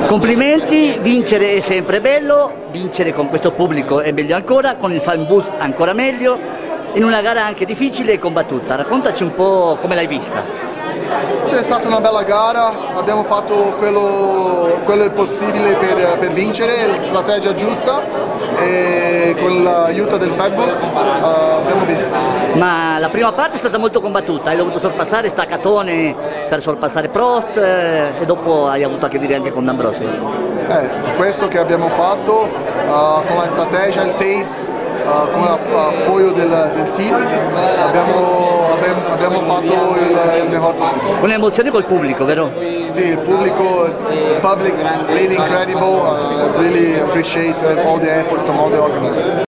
Complimenti, vincere è sempre bello, vincere con questo pubblico è meglio ancora, con il fan boost ancora meglio, in una gara anche difficile e combattuta. Raccontaci un po' come l'hai vista. Sì, è stata una bella gara, abbiamo fatto quello possibile per vincere, la strategia giusta e con l'aiuto del Fat Boost abbiamo vinto. Ma la prima parte è stata molto combattuta, hai dovuto sorpassare Staccatone per sorpassare Prost e dopo hai avuto a che dire anche con D'Ambrosio. Questo che abbiamo fatto con la strategia, il pace, con l'appoggio del team, abbiamo fatto il miglior possibile. Un'emozione col pubblico, vero? Sì, il public really incredible, really appreciate all the effort from all the organizers.